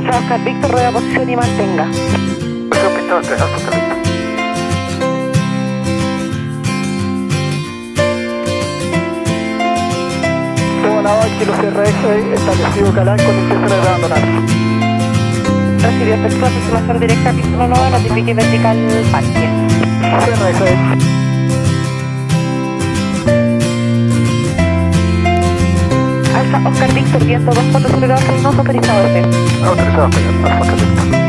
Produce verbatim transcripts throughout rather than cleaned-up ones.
Alfa Oscar Víctor, rueda posición y mantenga. Pista dos tres, Alfa Oscar Víctor. Tobalaba, kilo Sierra X-Ray, establecido Calán con intenciones de abandonar. Recibió efecto aproximación directa, pista uno nueve, notifique vertical parque. Sierra X-Ray. Alfa Oscar Víctor, viento dos cuatro cero dos seis, no autorizado orden. Autorizado, señor. Alfa Oscar Víctor.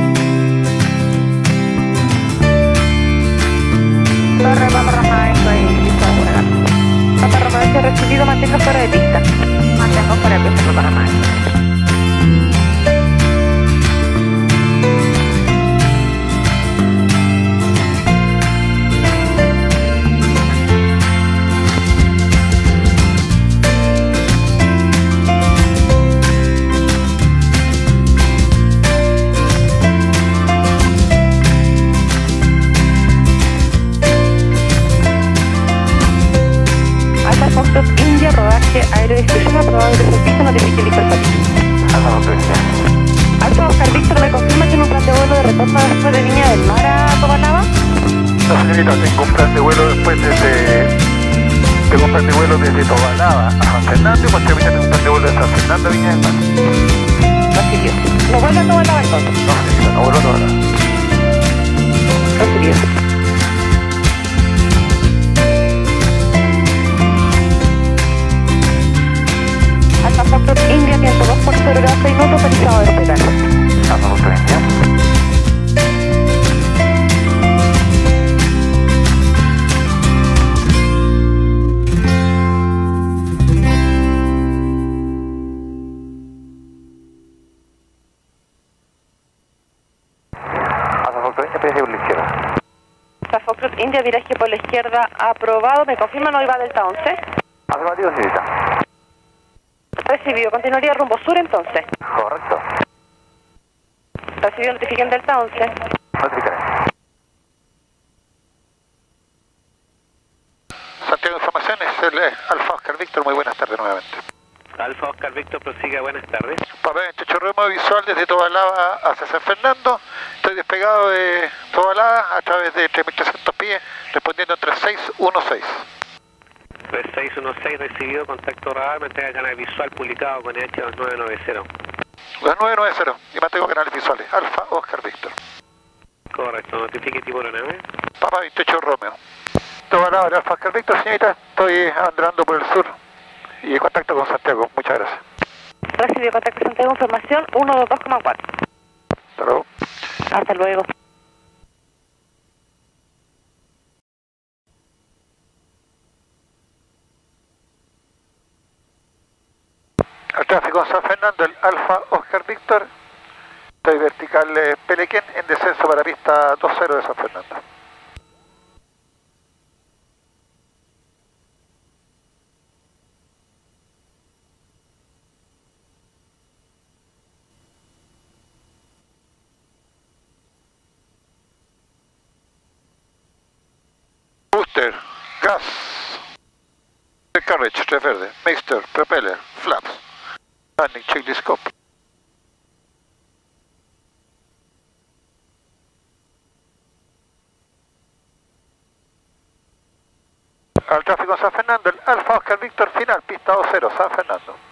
Torre Papa Roma, esto es lista de vuelo. Papa Roma, este recibido, mantenga fuera de pista. Mantengo fuera de pista, Papa Roma. Foxtrot India, rodaje aéreo de exclusión aprobado de servicio, notifique listo el país. Alfa Oscar Víctor. Alfa Oscar Víctor, ¿me confirma que en un plan de vuelo de retorno después de Viña del Mar a Tobalaba? No, señorita, tengo un plan de vuelo después desde... Tengo un plan de vuelo desde Tobalaba a San Fernando y posteriormente tengo un plan de vuelo de San Fernando a Viña del Mar. Recibió. ¿No vuelve a Tobalaba entonces? No, señorita, no vuelvo a Tobalaba. Recibió. Alfa Foxtrot India, viento dos por cero grados seis, no autorizado despegar. Alfa Foxtrot India. Alfa Foxtrot India, viraje por la izquierda. Alfa Foxtrot India, viraje por la izquierda aprobado. ¿Me confirma no iba Delta once? Afirmativo, señorita. Recibido. Continuaría rumbo sur entonces. Correcto. Recibido, notifiquen Delta once. Notificaré. Santiago Informaciones, el Alfa Oscar Víctor, muy buenas tardes nuevamente. Alfa Oscar Víctor, prosiga, buenas tardes. Papá veintiocho Romeo visual desde Tobalaba hacia San Fernando. Estoy despegado de Tobalaba a través de tres mil trescientos pies, respondiendo en tres seis uno seis. tres seis uno seis recibido, contacto radar, mantenga canal visual publicado con E H dos nueve nueve cero. dos nueve nueve cero, y mantengo canales visuales, Alfa Oscar Víctor. Correcto, notifique tipo aeronave. Papá veintiocho Romeo. Tobalaba de Alfa Oscar Víctor, señorita, estoy andando por el sur y en contacto con Santiago, muchas gracias. Recibido, contacto Santiago, información uno dos dos coma cuatro. Hasta luego. Hasta luego. Al tráfico en San Fernando, el Alfa Oscar Víctor, estoy vertical eh, Pelequén en descenso para pista dos cero de San Fernando. Booster, gas, carriage, tres verde, mixture, propeller, flaps. Landing, check the scope. Al tráfico en San Fernando, el Alfa Oscar Víctor final, pista dos cero, San Fernando.